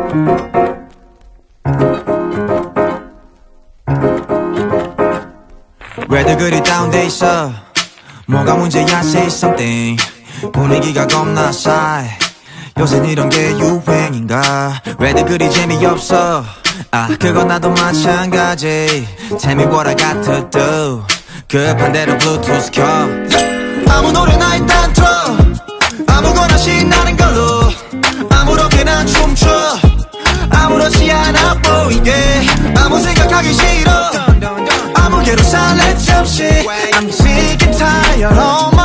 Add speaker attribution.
Speaker 1: 왜들 그리 다운돼 있어 뭐가 문제야 say something 분위기가 겁나 싸해 요샌 이런 게 유행인가 왜들 그리 재미없어 아 그건 나도 마찬가지 Tell me what I got to do 급한 대로 블루투스 켜 아무 노래나 일단 틀어 아무거나 신나는 걸로 아무렇게나 춤춰 아무렇지 않아 보이게 아무 생각하기 싫어 아무개로 살래 잠시 I'm sick and tired